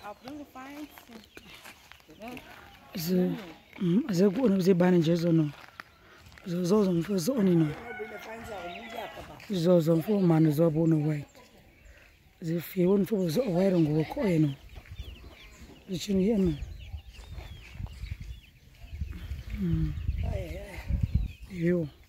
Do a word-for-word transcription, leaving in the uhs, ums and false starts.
I'll bring the fines. The as I go on the bandages or no. Those on for only no. Those on for man is up on the white. The few for was away and go coin. The chin. You.